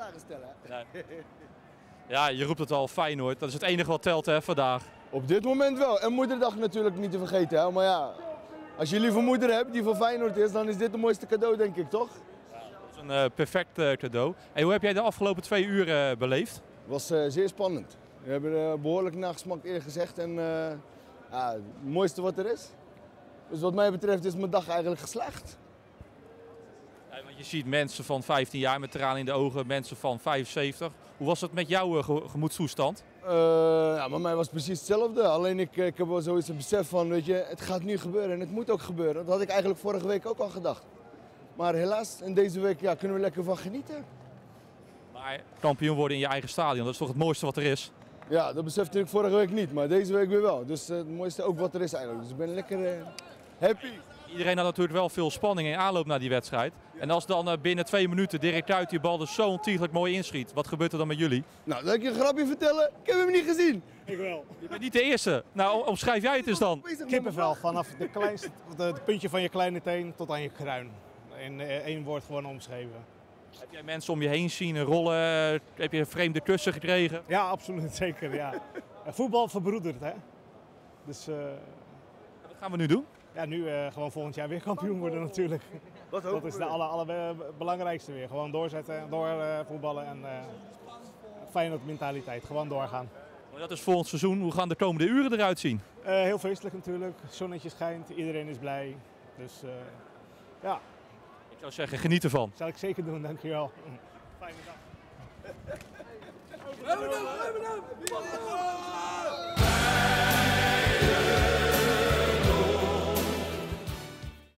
vragen stellen. Hè? Nee. Ja, je roept het al, Feyenoord. Dat is het enige wat telt hè, vandaag. Op dit moment wel. En moederdag natuurlijk niet te vergeten. Hè? Maar ja, als je lieve moeder hebt die van Feyenoord is, dan is dit het mooiste cadeau, denk ik, toch? Dat is een perfect cadeau. En hoe heb jij de afgelopen 2 uur beleefd? Het was zeer spannend. We hebben behoorlijk nagesmakt eerder gezegd. En ja, het mooiste wat er is. Dus wat mij betreft is mijn dag eigenlijk geslaagd. Ja, want je ziet mensen van 15 jaar met tranen in de ogen, mensen van 75. Hoe was het met jouw gemoedstoestand? Ja, bij mij was het precies hetzelfde. Alleen ik heb wel zoiets een besef van, weet je, het gaat nu gebeuren en het moet ook gebeuren. Dat had ik eigenlijk vorige week ook al gedacht. Maar helaas, in deze week ja, kunnen we lekker van genieten. Maar kampioen worden in je eigen stadion, dat is toch het mooiste wat er is? Ja, dat besefte ik vorige week niet, maar deze week weer wel. Dus het mooiste ook wat er is eigenlijk. Dus ik ben lekker happy. Iedereen had natuurlijk wel veel spanning in aanloop naar die wedstrijd. En als dan binnen 2 minuten Dirk Kuyt die bal dus zo ontiegelijk mooi inschiet, wat gebeurt er dan met jullie? Nou, zal ik je een grapje vertellen? Ik heb hem niet gezien. Ik wel. Je bent niet de eerste. Nou, omschrijf jij het eens dan. Kippenvel, vanaf het puntje van je kleine teen tot aan je kruin. In 1 woord gewoon omschreven. Heb jij mensen om je heen zien rollen? Heb je een vreemde kussen gekregen? Ja, absoluut, zeker. Ja. Voetbal verbroedert, hè. Dus Wat gaan we nu doen? ja, nu gewoon volgend jaar weer kampioen worden natuurlijk. Dat is de allerbelangrijkste weer. Gewoon doorzetten, doorvoetballen en Feyenoord mentaliteit. Gewoon doorgaan. Maar dat is volgend seizoen. Hoe gaan de komende uren eruit zien? Heel feestelijk natuurlijk. Het zonnetje schijnt, iedereen is blij. Dus ja, Ik zou zeggen, geniet ervan. zal ik zeker doen, dankjewel. Fijne dag.